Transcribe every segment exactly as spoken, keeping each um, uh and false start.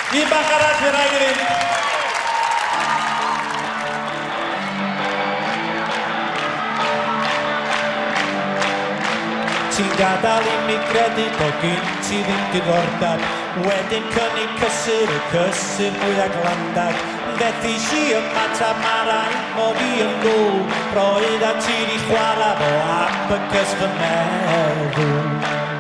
Un bach arall i'r rhaid i fynd. Ti'n gadael i mi credu bod gyn ti ddim diddordeb. Wedyn cynnig cysur y cysur mwy ag landag. Fethu si ymatab mae'r ein mod i yn gwl. Roedd a ti di chwarae fo abacus fy meddwl.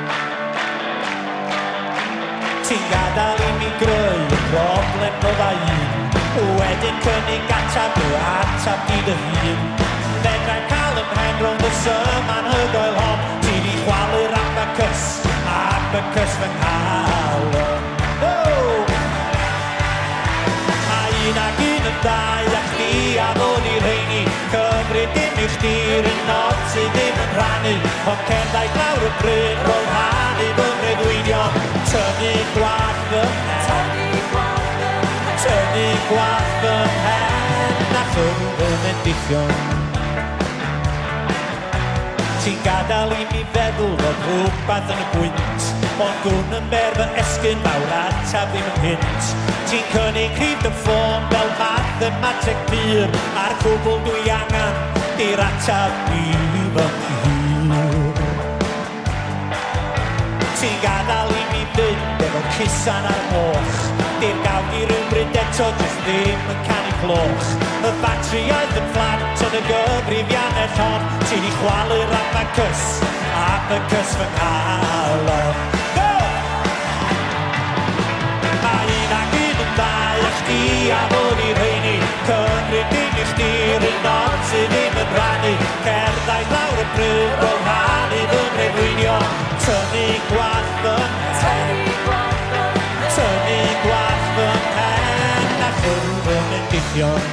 Ti'n gadael i mi greu y broblem o dda un. Wedyn cynnig atab o atab di dy hun. Fedrai'n cael ymhen rhwng y sym anhygoel hon. Ti di chwalu'r abacus, abacus fy nghalon. Un ag un yn dau a chdi a fod i'r rheini. Cymryd dim i'w chdi'r un nod sydd ddim yn rhannu. Ond cerddai lawr y bryd roedd rhannu fy mreddwydion. Tynnu gwallt fy mhen, tynnu gwallt fy mhen a chwrdd fy mendithion. Ti'n gadael i mi feddwl fod rhywbeth yn y gwynt. Ond gwn yn ber fy esgyn fawr atab ddim yn hynt. Ti'n cynnig rhif dy ffôn fel mathemateg pur. A'r cwbl dwi angen i'r atab i fy hir. Ti'n gadael i mi fynd efo cusan ar moch. Di'r gawd i rhywbryd eto jyst ddim yn canu cloch. Y batriaeth yn fflat yn y gyfrifiannau hon. Ti di chwalu'r abacus, abacus fy nghalon. A fod i'r rheini, cymryd dim i chdi'r un nod sydd ddim yn rhannu. Cerddai lawr y bryd, roedd rhannu fy mreddwydion. Tynnu gwallt fy mhen, tynnu gwallt fy mhen a chwrdd fy mendithion.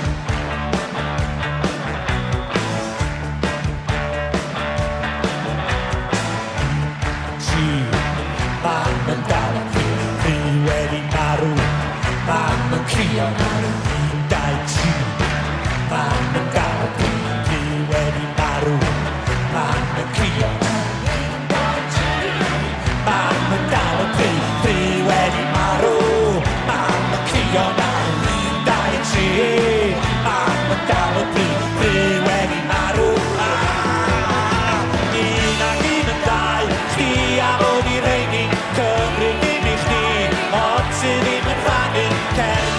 Ti, mam yn dal yn fi, fi wedi marw. Mam yn crio nawr, un, dau, tri. Mam yn dal y pri, fi wedi marw. Mam yn crio nawr, un, dau, tri. Mam yn dal y pri, fi wedi marw. Mam yn crio nawr, un, dau, tri. Mam yn dal y pri, fi wedi marw. Un ag un yn dau, chdi a fod i'r rheini. Cymryd dim i chdi, ond sydd ddim yn rhannu. Cerdd